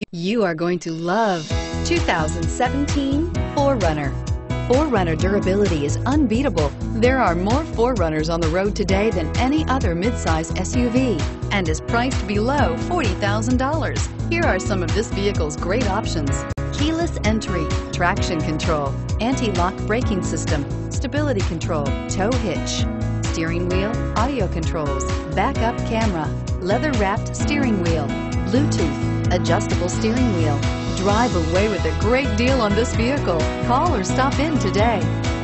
You are going to love 2017 4Runner. 4Runner durability is unbeatable. There are more 4Runners on the road today than any other midsize SUV and is priced below $40,000. Here are some of this vehicle's great options: keyless entry, traction control, anti-lock braking system, stability control, tow hitch, steering wheel audio controls, backup camera, leather-wrapped steering wheel, Bluetooth, adjustable steering wheel. Drive away with a great deal on this vehicle. Call or stop in today.